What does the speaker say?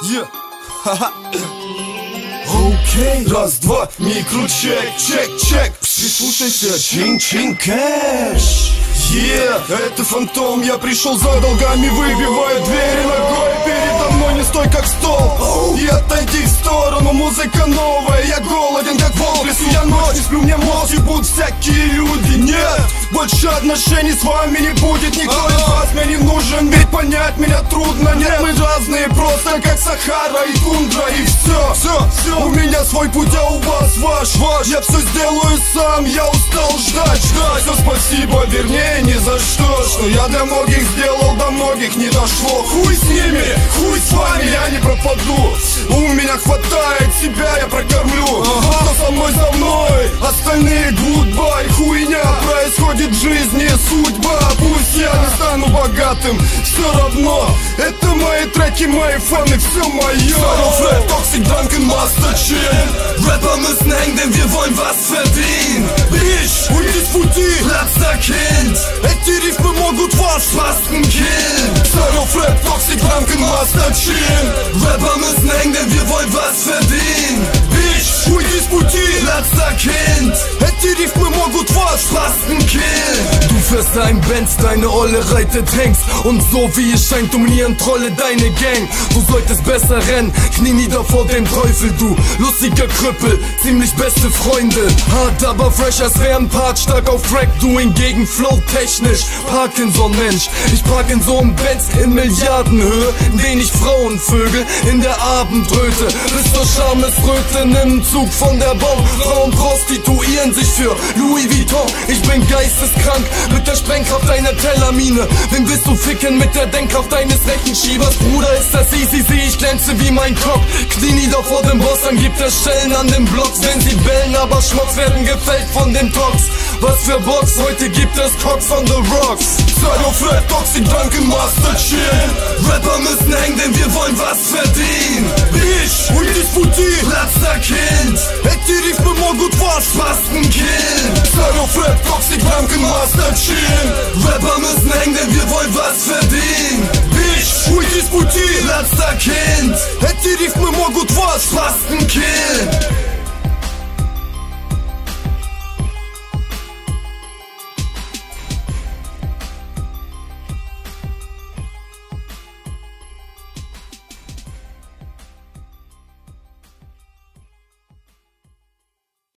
Yeah. Окей, раз, два, микрочек, чек. Прислушайся, чин-чин кэш. Это фантом, я пришел за долгами, выбиваю двери ногой. Передо мной не стой как стол и отойди в сторону, музыка новая. Я голоден как волк в лесу, я ночь не сплю, мне мозг ебут всякие люди. Нет, больше отношений с вами не будет. Никто из вас мне не нужен, ведь понять меня трудно. Нет, мы разные, просто как Сахара и тундра. И все, у меня свой путь, а у вас ваш. Я все сделаю сам, я устал ждать. Все спасибо, вернее ни за что я для многих сделал, до многих не дошло. Хуй с ними, хуй с вами, я не пропаду. У меня хватает себя, я прокормлю. Кто со мной за мной, остальные гудбай. Хуйня происходит в жизни, судьба. Пусть я не стану богатым, все равно это мои треки, мои фаны, все мое. Fred, Toxic, Drunken, Master Chill. Rapper müssen hängen, denn wir wollen was verdienen. Bitch, уйди с пути, Platzer Kind. Эти рифмы могут вас Fasten Kill. Fred, Toxic, Drunken, Master Chill. Rapper müssen hängen, denn wir wollen was verdienen. Bitch, уйди с пути, Platzer Kind. Эти рифмы могут вас Fasten Kill. Du fährst ein Benz, deine Olle reitet Hengst. Und so wie es scheint, dominieren Trolle deine Gang. Du solltest besser rennen, knie nieder vor dem Teufel, du lustiger Krüppel, ziemlich beste Freunde. Hart, aber fresh, als wär ein Part, stark auf Track, du hingegen flow technisch. Parkinson-Mensch, ich park in so einem Benz in Milliardenhöhe, in den ich Frauenvögel in der Abendröte bis zur Schamesröte, nimm Zug von der Bombe. Frauen prostituieren sich für Louis Vuitton. Ich bin geisteskrank mit der Sprengkraft einer Tellermine. Wen willst du ficken mit der Denkkraft deines Rechenschiebers? Bruder, ist das easy, ich glänze wie mein Kopf. Knie nieder vor dem Boss, dann gibt es Stellen an den Blocks. Wenn sie bellen, aber Schmocks werden gefällt von den Tox. Was für Box, heute gibt es Cox on the Rocks. Fred, Toxic, Drunken, Master Chill. Rapper müssen hängen, denn wir wollen was verdienen. Bitch, уйди с пути, Platzer Kind. Эти рифмы могут вас Fasten Kill. Fred, Toxic, Drunken, Master Chill. Rapper müssen hängen, denn wir wollen was verdienen. Bitch, уйди с пути, Platzer Kind. Эти рифмы могут вас Fasten Kill.